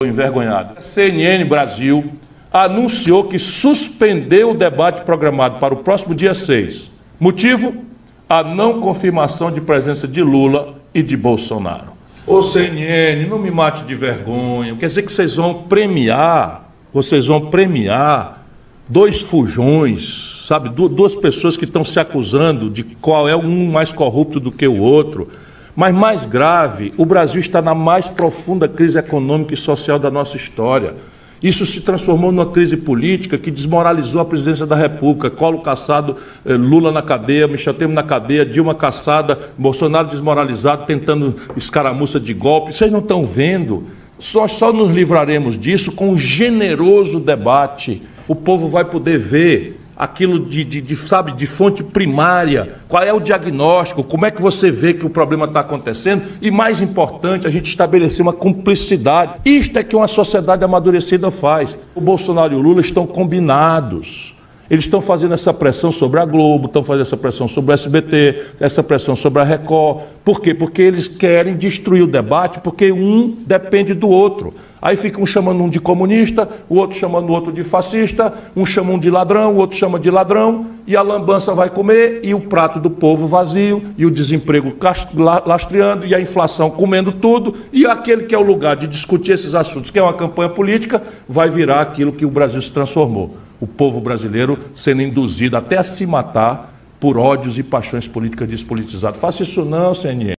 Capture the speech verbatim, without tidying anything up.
Envergonhado. A C N N Brasil anunciou que suspendeu o debate programado para o próximo dia seis. Motivo? A não confirmação de presença de Lula e de Bolsonaro. Ô C N N, não me mate de vergonha. Quer dizer que vocês vão premiar, vocês vão premiar dois fujões, sabe? Duas pessoas que estão se acusando de qual é um mais corrupto do que o outro. Mas mais grave, o Brasil está na mais profunda crise econômica e social da nossa história. Isso se transformou numa crise política que desmoralizou a presidência da República. Collor caçado, Lula na cadeia, Michel Temer na cadeia, Dilma caçada, Bolsonaro desmoralizado, tentando escaramuça de golpe. Vocês não estão vendo? Só, só nos livraremos disso com um generoso debate. O povo vai poder ver aquilo de, de, de, sabe, de fonte primária, qual é o diagnóstico, como é que você vê que o problema está acontecendo e, mais importante, a gente estabelecer uma cumplicidade. Isto é que uma sociedade amadurecida faz. O Bolsonaro e o Lula estão combinados. Eles estão fazendo essa pressão sobre a Globo, estão fazendo essa pressão sobre o S B T, essa pressão sobre a Record. Por quê? Porque eles querem destruir o debate, porque um depende do outro. Aí ficam um chamando um de comunista, o outro chamando o outro de fascista, um chama um de ladrão, o outro chama de ladrão, e a lambança vai comer, e o prato do povo vazio, e o desemprego lastreando, e a inflação comendo tudo, e aquele que é o lugar de discutir esses assuntos, que é uma campanha política, vai virar aquilo que o Brasil se transformou. O povo brasileiro sendo induzido até a se matar por ódios e paixões políticas despolitizadas. Faça isso não, C N N.